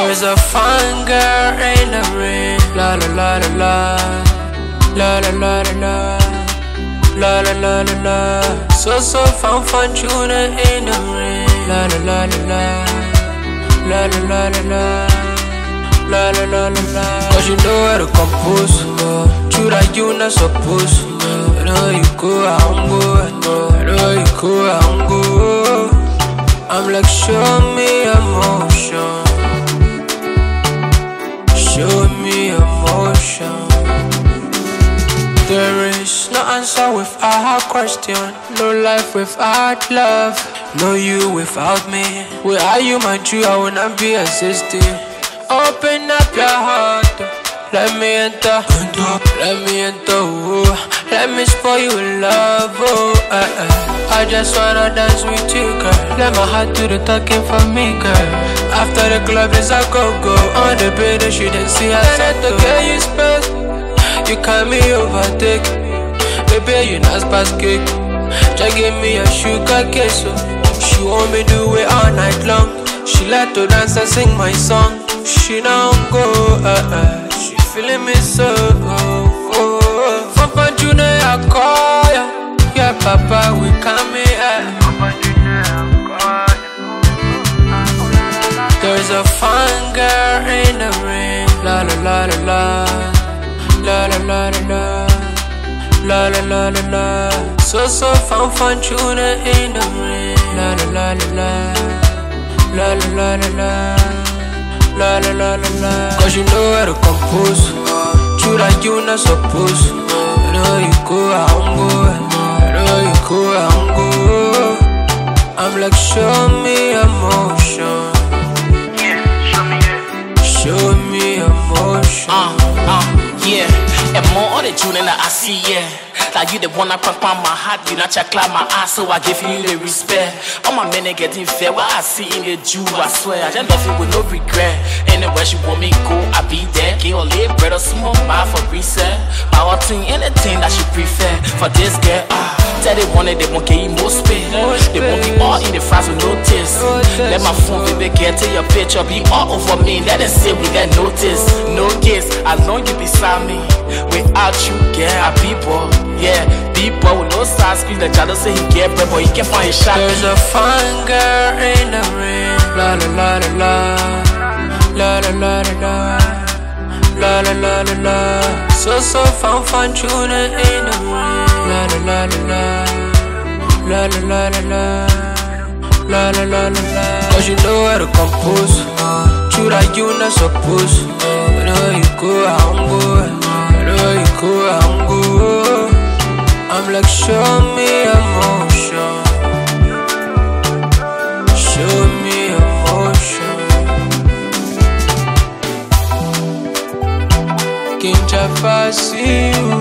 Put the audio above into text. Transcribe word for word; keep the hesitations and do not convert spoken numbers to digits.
There's a fine girl in the ring. La la la la la. La la la la la. La la la la la. So so fun fun tuna in the ring. La la la la la. La la la la la. La la la la la. Cause you know how to compose. True that you not supposed. I know you go, I'm good. I know you go, I'm good. I'm like, show me emotion. Show me emotion. There is no answer without question. No life without love. No you without me. Without you, my true, I will not be existing. Open up your heart. Let me enter. Let me enter. Ooh. Let me spoil you with love. Oh, uh, uh. I just wanna dance with you, girl. Let my heart do the talking for me, girl. After the club, there's a go-go. On the bed, she didn't see her. And the girl you spell. You call me overtake. Baby, you not spice cake. Just give me a sugar case. So she want me do it all night long. She like to dance and sing my song. She don't go, uh, uh. She feeling me so, oh, oh. Papa Junior, I call ya. Yeah, Papa, we coming here. There's a fine girl in the ring. La la la la la. La la la la la. La la la la la. So so fun fun tuna in the ring. La la la la la. La la la la la. La la la la la. Cause you know how to compose. True that you not supposed. I know you go, I'm good. I know you go, I'm good. I'm like, show me emotion. Yeah, show me it. Show me emotion. Uh, uh, yeah. And more on the June I see, yeah. Like you the one I pump on my heart, you not check like my ass, so I give you the respect. All my men are getting fair, what I see in the Jew, I swear. I just love you with no regret. Anywhere she want me go, I be there. Get her late bread or small bar for reset. Power thing, anything that she prefer. For this girl, ah, tell they want it, they won't get you more space. They won't be all in the fries with no taste. Let my phone baby get to your picture, be all over me. Let them say we got notice, no kiss. As long you beside me, without you, girl, I be boy. Yeah, people with no side screen. The child say he get bread, but he can't find a shot. There's a fine girl in the ring. La la la la la. La la la la la. La la la la la. So so fun fun tuna in the ring. La la la la la. La la la la la. La la la la la. Cause you know how to compose. True that you not supposed. I know you go, I'm good. I know you go, I'm good. I'm like, show me emotion. Show me emotion. Quem já faz you.